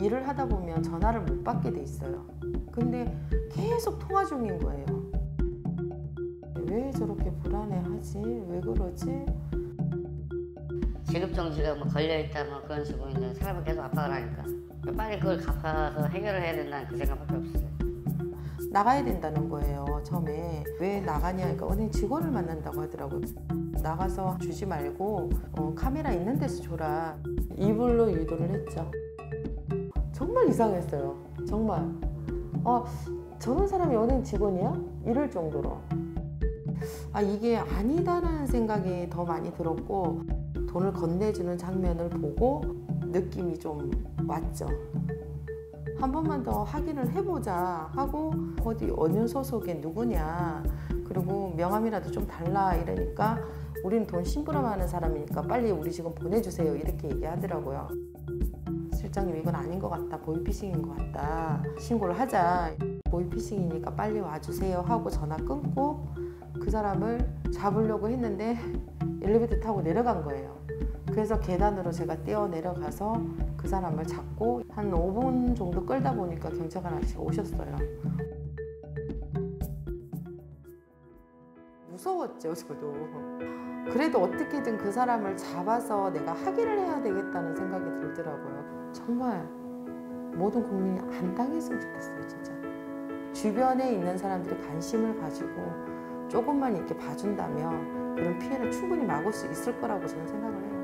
일을 하다 보면 전화를 못 받게 돼 있어요. 근데 계속 통화 중인 거예요. 왜 저렇게 불안해하지? 왜 그러지? 지급정지가 뭐 걸려있다 뭐 그런 식으로 이제 사람을 계속 압박을 하니까 빨리 그걸 갚아서 해결을 해야 된다는 그 생각밖에 없었어요. 나가야 된다는 거예요. 처음에. 왜 나가냐 하니까 은행 직원을 만난다고 하더라고요. 나가서 주지 말고 카메라 있는 데서 줘라. 이불로 유도를 했죠. 정말 이상했어요. 정말. 저런 사람이 은행 직원이야? 이럴 정도로. 이게 아니다라는 생각이 더 많이 들었고, 돈을 건네주는 장면을 보고 느낌이 좀 왔죠. 한 번만 더 확인을 해보자 하고, 어디 어느 소속에 누구냐, 그리고 명함이라도 좀 달라 이러니까 우리는 돈 심부름하는 사람이니까 빨리 우리 직원 보내주세요 이렇게 얘기하더라고요. 실장님 이건 아닌 것 같다, 보이피싱인 것 같다, 신고를 하자, 보이피싱이니까 빨리 와주세요 하고 전화 끊고 그 사람을 잡으려고 했는데 엘리베이터 타고 내려간 거예요. 그래서 계단으로 제가 뛰어 내려가서 그 사람을 잡고 한 5분 정도 끌다 보니까 경찰관 아저씨가 오셨어요. 무서웠죠, 저도. 그래도 어떻게든 그 사람을 잡아서 내가 확인을 해야 되겠다는 생각이 들더라고요. 정말 모든 국민이 안 당했으면 좋겠어요, 진짜. 주변에 있는 사람들이 관심을 가지고 조금만 이렇게 봐준다면 그런 피해를 충분히 막을 수 있을 거라고 저는 생각을 해요.